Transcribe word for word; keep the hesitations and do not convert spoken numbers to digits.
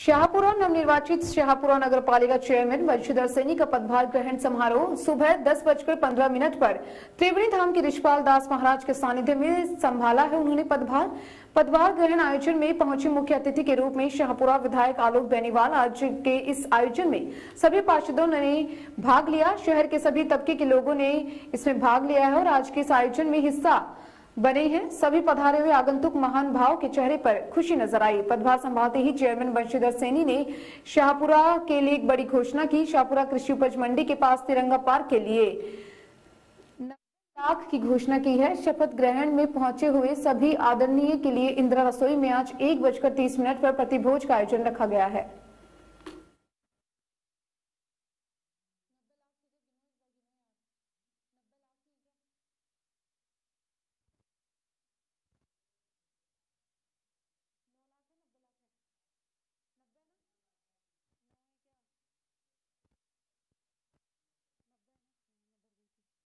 शाहपुरा नवनिर्वाचित शाहपुरा नगर पालिका चेयरमैन बंशीधर सैनी का पदभार ग्रहण समारोह सुबह दस बजकर पंद्रह मिनट पर त्रिवेणी धाम के रिछपाल दास महाराज के सानिध्य में संभाला है। उन्होंने पदभार पदभार ग्रहण आयोजन में पहुंचे मुख्य अतिथि के रूप में शाहपुरा विधायक आलोक बेनीवाल। आज के इस आयोजन में सभी पार्षदों ने भाग लिया। शहर के सभी तबके के लोगों ने इसमें भाग लिया है और आज के इस आयोजन में हिस्सा बने हैं। सभी पधारे हुए आगंतुक महान भाव के चेहरे पर खुशी नजर आई। पदभार संभालते ही चेयरमैन बंशीधर सैनी ने शाहपुरा के लिए एक बड़ी घोषणा की। शाहपुरा कृषि उपज मंडी के पास तिरंगा पार्क के लिए लाख की घोषणा की है। शपथ ग्रहण में पहुंचे हुए सभी आदरणीय के लिए इंदिरा रसोई में आज एक बजकर तीस मिनट पर प्रतिभोज का आयोजन रखा गया है।